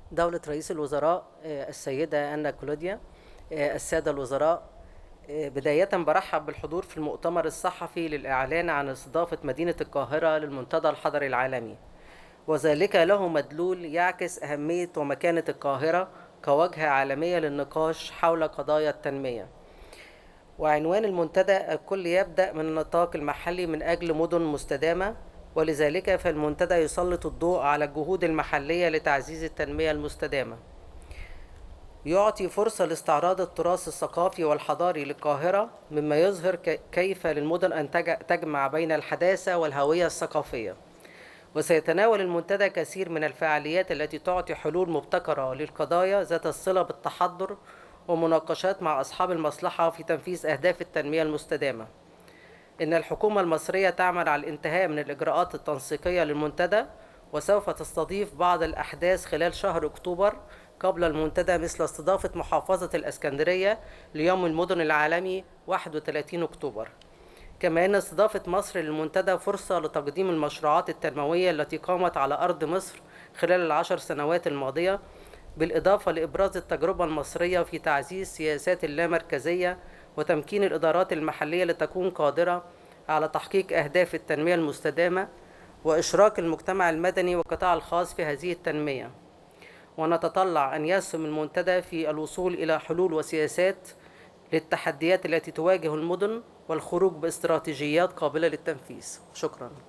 دولة رئيس الوزراء السيدة أنا كلوديا، السادة الوزراء، بداية برحب بالحضور في المؤتمر الصحفي للإعلان عن استضافة مدينة القاهرة للمنتدى الحضري العالمي، وذلك له مدلول يعكس أهمية ومكانة القاهرة كوجهة عالمية للنقاش حول قضايا التنمية. وعنوان المنتدى: الكل يبدأ من النطاق المحلي من أجل مدن مستدامة، ولذلك فالمنتدى يسلط الضوء على الجهود المحلية لتعزيز التنمية المستدامة. يعطي فرصة لاستعراض التراث الثقافي والحضاري للقاهرة، مما يظهر كيف للمدن أن تجمع بين الحداثة والهوية الثقافية. وسيتناول المنتدى كثير من الفعاليات التي تعطي حلول مبتكرة للقضايا ذات الصلة بالتحضر، ومناقشات مع أصحاب المصلحة في تنفيذ أهداف التنمية المستدامة. إن الحكومة المصرية تعمل على الانتهاء من الإجراءات التنسيقية للمنتدى، وسوف تستضيف بعض الأحداث خلال شهر أكتوبر قبل المنتدى، مثل استضافة محافظة الإسكندرية ليوم المدن العالمي 31 أكتوبر. كما أن استضافة مصر للمنتدى فرصة لتقديم المشروعات التنموية التي قامت على أرض مصر خلال ال10 سنوات الماضية، بالإضافة لإبراز التجربة المصرية في تعزيز سياسات اللامركزية وتمكين الإدارات المحلية لتكون قادرة على تحقيق أهداف التنمية المستدامة، وإشراك المجتمع المدني والقطاع الخاص في هذه التنمية. ونتطلع أن يسهم المنتدى في الوصول إلى حلول وسياسات للتحديات التي تواجه المدن، والخروج باستراتيجيات قابلة للتنفيذ. شكراً.